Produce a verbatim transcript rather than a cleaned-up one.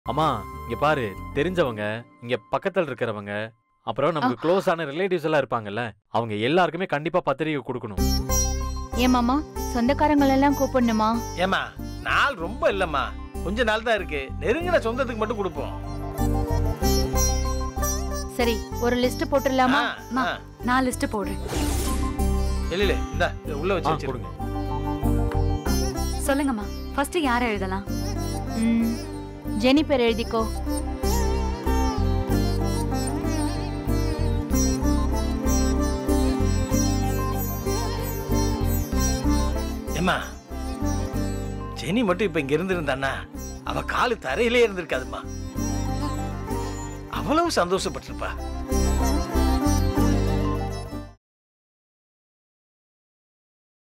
அம்மா இங்க பாரு, தெரிஞ்சவங்க, இங்க பக்கத்துல இருக்கிறவங்க, அப்புறம் நமக்கு க்ளோஸ் ஆன ரிலேட்டிவ்ஸ் எல்லாம் இருப்பாங்கல்ல, அவங்க எல்லாருக்குமே கண்டிப்பா பத்திரிகை கொடுக்கணும். ஏன் மாமா, சொந்தக்காரங்களை எல்லாம் கூப்பிடணுமா? ஏமா, நாள் ரொம்ப இல்லம்மா, கொஞ்ச நாள் தான் இருக்கு. நெருங்கின சொந்தத்துக்கு மட்டும் கொடுப்போம். சரி, ஒரு லிஸ்ட் போட்டுடலாமா? நான் லிஸ்ட் போடுறேன். இல்ல இந்த உள்ள வச்சு வச்சிருங்க. சொல்லுங்கம்மா, ஃபர்ஸ்ட் யாரை எழுதலாம்? ஜெனி பேர் எழுதிக்கோ. ஏமா, ஜெனி மட்டும் இப்ப இங்க இருந்திருந்தானா அவ காலு தரையிலே இருந்திருக்காதுமா. அவ்வளவு சந்தோஷப்பட்டிருப்பா.